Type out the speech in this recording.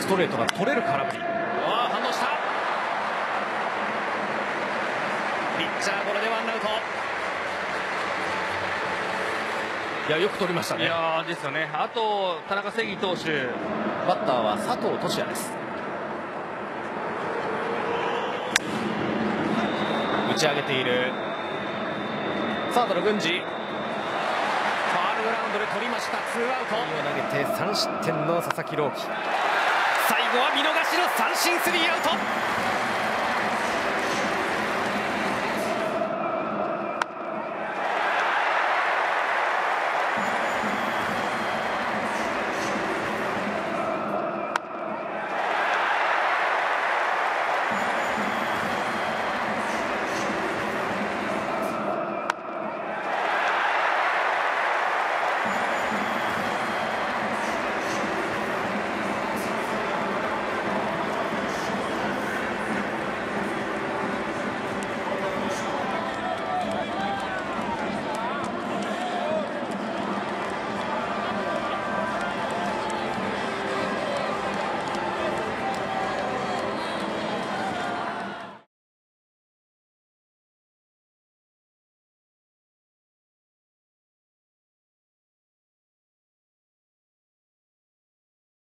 ストレートが取れる空振り。反応した。ピッチャーゴロでワンアウト。いや、よく取りましたね。 いやですよね。あと田中正義投手、 バッターは佐藤都志也です。打ち上げているサードの郡司、ファールグラウンドで取りました。ツーアウト。投げて3失点の佐々木朗希、最後は見逃しの三振、スリーアウト。